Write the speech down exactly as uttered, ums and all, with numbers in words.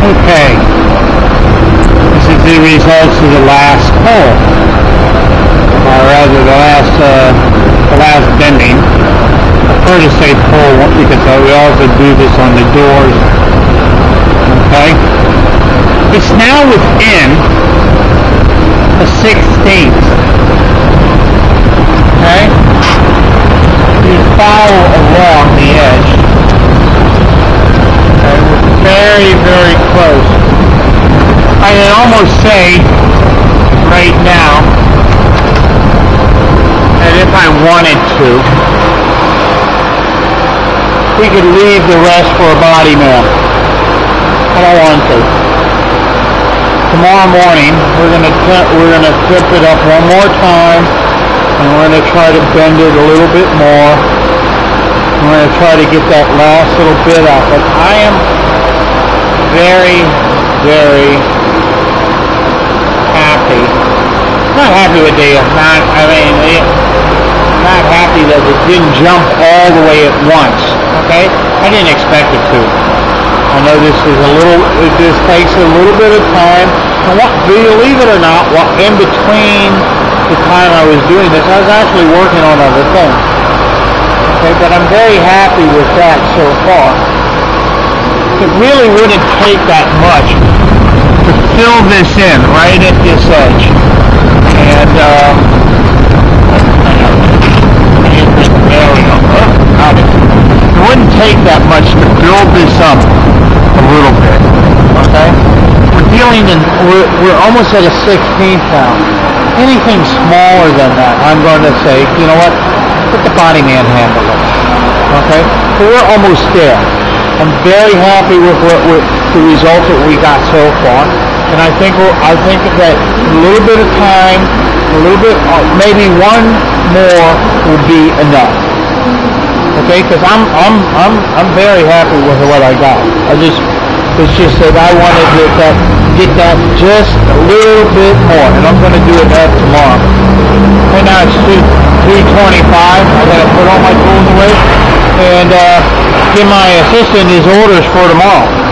Okay, this is the results of the last hole, or rather the last, uh, the last bending. I prefer to say pull because we also do this on the doors. Okay, it's now within a sixteenth. Okay, you follow along the edge. Okay, we're very, very close. I can almost say right now that if I wanted to, we could leave the rest for a body mill. I don't want to. Tomorrow morning we're gonna we're gonna flip it up one more time, and we're gonna try to bend it a little bit more. We're gonna try to get that last little bit out. But I am very, very happy. Not happy with the not. I mean, it, not happy that it didn't jump all the way at once. Okay, I didn't expect it to. I know this is a little. This takes a little bit of time. And what, believe it or not, what in between the time I was doing this, I was actually working on other things. Okay, but I'm very happy with that so far. It really wouldn't take that much to fill this in right at this edge, and uh, there we go. Oh, it wouldn't take that much to build this up a little bit. Okay, we're dealing in. We're we're almost at a sixteenth now. Anything smaller than that, I'm going to say, you know what? Let the body man handle it. Okay, so we're almost there. I'm very happy with what with the results that we got so far, and I think we're, I think that a little bit of time, a little bit, uh, maybe one more will be enough. Okay, because I'm I'm I'm I'm very happy with what I got. I just it's just that I wanted to get that get that just a little bit more, and I'm going to do it that tomorrow. Right now it's three twenty-five. I got to put all my tools away and uh, give my assistant his orders for tomorrow.